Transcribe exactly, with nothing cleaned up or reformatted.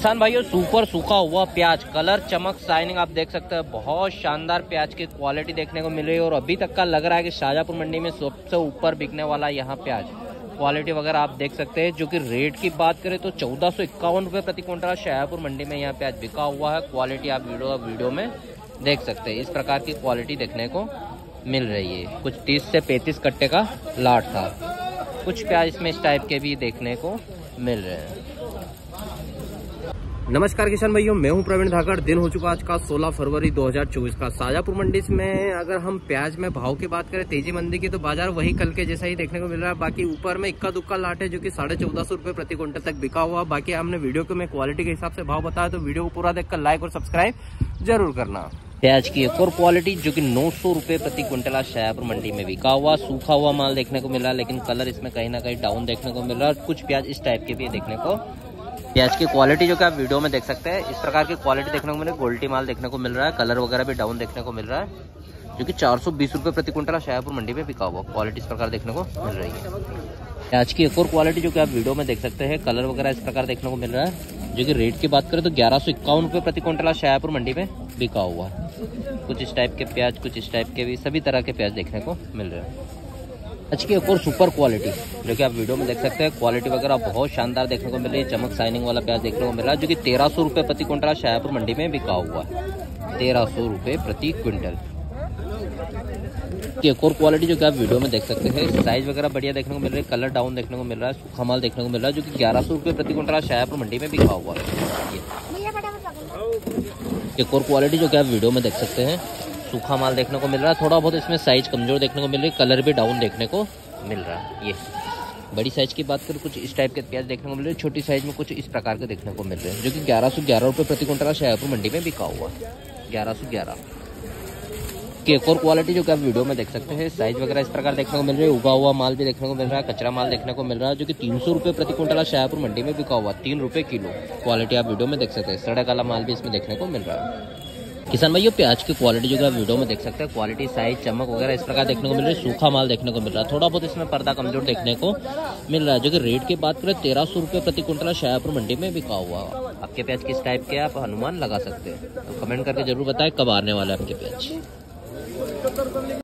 किसान भाइयों सुपर सूखा हुआ प्याज, कलर चमक शाइनिंग आप देख सकते हैं। बहुत शानदार प्याज की क्वालिटी देखने को मिल रही है और अभी तक का लग रहा है कि शाहजहाँपुर मंडी में सबसे ऊपर बिकने वाला यहाँ प्याज क्वालिटी वगैरह आप देख सकते हैं। जो कि रेट की बात करें तो चौदह सौ इक्यावन रुपये प्रति क्विंटल शाहजहाँपुर मंडी में यहाँ प्याज बिका हुआ है। क्वालिटी आप वीडियो वीडियो में देख सकते हैं। इस प्रकार की क्वालिटी देखने को मिल रही है। कुछ तीस से पैंतीस कट्टे का लाट था। कुछ प्याज इसमें इस टाइप के भी देखने को मिल रहे हैं। नमस्कार किसान भाइयों, मैं हूं प्रवीण धाकड़। दिन हो चुका आज का सोलह फरवरी दो हज़ार चौबीस का। शाहजहाँपुर मंडी में अगर हम प्याज में भाव की बात करें तेजी मंदी की, तो बाजार वही कल के जैसा ही देखने को मिल रहा है। बाकी ऊपर में इक्का दुक्का लाट है जो कि साढ़े चौदह सौ रुपए प्रति क्विंटल तक बिका हुआ। बाकी हमने वीडियो को मैं क्वालिटी के हिसाब से भाव बताया, तो वीडियो को पूरा देखकर लाइक और सब्सक्राइब जरूर करना। प्याज की एक और क्वालिटी जो कि नौ सौ रुपए प्रति क्विंटल शाहजहाँपुर मंडी में बिका हुआ। सूखा हुआ माल देखने को मिल रहा है, लेकिन कलर इसमें कहीं ना कहीं डाउन देखने को मिल रहा है। कुछ प्याज इस टाइप के भी देखने को, प्याज की क्वालिटी जो कि आप वीडियो में देख सकते हैं, इस प्रकार की क्वालिटी देखने को मिल रही है। गोल्टी माल देखने को मिल रहा है, कलर वगैरह भी डाउन देखने को मिल रहा है, जो कि चार सौ बीस रुपए प्रति क्विंटल शाहजहाँपुर मंडी में बिका हुआ। क्वालिटी इस प्रकार देखने को मिल रही है। प्याज की एक और क्वालिटी जो कि आप वीडियो में देख सकते हैं, कलर वगैरह इस प्रकार देखने को मिल रहा है। जो कि रेट की बात करें तो ग्यारह सौ इक्यावन रुपये प्रति क्विंटल शाहजहाँपुर मंडी में बिका हुआ। कुछ इस टाइप के प्याज, कुछ इस टाइप के भी, सभी तरह के प्याज देखने को मिल रहे हैं। आज की एक और सुपर क्वालिटी जो कि आप वीडियो में देख सकते हैं, क्वालिटी वगैरह बहुत शानदार देखने को मिल रही है। चमक शाइनिंग वाला प्याज देखने को मिल रहा है, जो कि तेरह सौ रुपये प्रति क्विंटल शाहजहाँपुर मंडी में बिका हुआ है। तेरह सौ रुपये प्रति क्विंटल की एक और क्वालिटी जो कि आप वीडियो में देख सकते हैं, साइज वगैरह बढ़िया देखने को मिल रही है, कलर डाउन देखने को मिल रहा है, सूखा माल देखने को मिल रहा है, जो कि ग्यारह सौ रुपये प्रति क्विंटल शाहजहाँपुर मंडी में बिका हुआ है। एक और क्वालिटी जो कि आप वीडियो में देख सकते हैं, सूखा माल देखने को मिल रहा है। थोड़ा बहुत इसमें साइज कमजोर देखने को मिल रही है, कलर भी डाउन देखने को मिल रहा है। ये बड़ी साइज की बात करें, कुछ इस टाइप के प्याज देखने को मिल रहे हैं। छोटी साइज में कुछ इस प्रकार के देखने को मिल रहे हैं, जो कि ग्यारह सौ ग्यारह रुपये प्रति क्विंटल शाहजहाँपुर मंडी में बिका हुआ है। ग्यारह सौ ग्यारह की एक और क्वालिटी जो कि आप वीडियो में देख सकते हैं, साइज वगैरह इस प्रकार देखने को मिल रही है। उगा हुआ माल भी देखने को मिल रहा है, कचरा माल देखने को मिल रहा है, जो कि तीन सौ रुपये प्रति क्विंटल शाहजहाँपुर मंडी में बिका हुआ। तीन रुपये किलो क्वालिटी आप वीडियो में देख सकते हैं। सड़क वाला माल भी इसमें देखने को मिल रहा है। किसान भाइयों, प्याज की क्वालिटी जो कि आप वीडियो में देख सकते हैं, क्वालिटी साइज चमक वगैरह इस प्रकार देखने को मिल रही है। सूखा माल देखने को मिल रहा है, थोड़ा बहुत इसमें पर्दा कमजोर देखने को मिल रहा है। जो कि रेट की बात करें तेरह सौ रुपये प्रति क्विंटल शाहजहाँपुर मंडी में बिका हुआ। आपके प्याज किस टाइप के आप अनुमान लगा सकते हैं, तो कमेंट करके जरूर बताएं कब आने वाला है आपके प्याज।